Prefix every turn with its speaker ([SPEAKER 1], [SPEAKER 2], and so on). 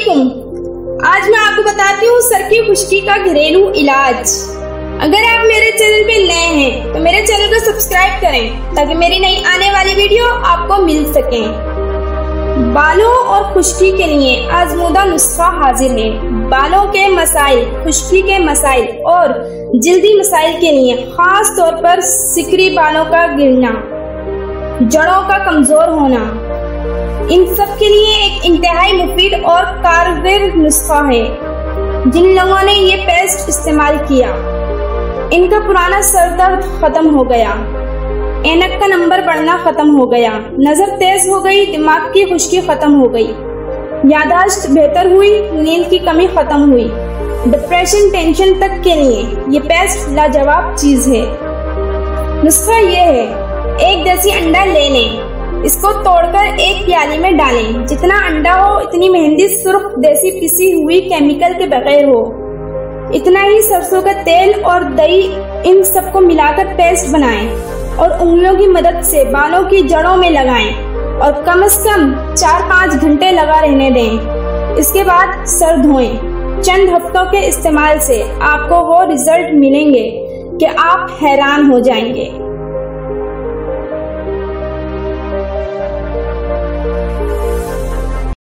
[SPEAKER 1] वालेकुम। आज मैं आपको बताती हूँ सर की खुश्की का घरेलू इलाज। अगर आप मेरे चैनल पे नए हैं तो मेरे चैनल को सब्सक्राइब करें ताकि मेरी नई आने वाली वीडियो आपको मिल सके। बालों और खुश्की के लिए आजमूदा नुस्खा हाजिर है। बालों के मसाइल, खुश्की के मसाइल और जल्दी मसाइल के लिए खास तौर पर सिकरी बालों का गिरना, जड़ों का कमजोर होना, इन सब के लिए एक इंतहाई मुफीद और कारगर नुस्खा है। जिन लोगों ने ये पेस्ट इस्तेमाल किया इनका पुराना सर दर्द खत्म हो गया, ऐनक का नंबर बढ़ना खत्म हो गया, नजर तेज हो गई, दिमाग की खुश्की खत्म हो गई, यादाश्त बेहतर हुई, नींद की कमी खत्म हुई, डिप्रेशन, टेंशन तक के लिए ये पेस्ट लाजवाब चीज है। नुस्खा ये है, एक देसी अंडा ले लें, इसको तोड़कर एक प्याली में डालें। जितना अंडा हो इतनी मेहंदी सुर्ख देसी पिसी हुई केमिकल के बगैर हो, इतना ही सरसों का तेल और दही, इन सबको मिलाकर पेस्ट बनाएं और उंगलियों की मदद से बालों की जड़ों में लगाएं और कम से कम 4-5 घंटे लगा रहने दें। इसके बाद सर धोएं। चंद हफ्तों के इस्तेमाल से आपको वो रिजल्ट मिलेंगे कि आप हैरान हो जाएंगे।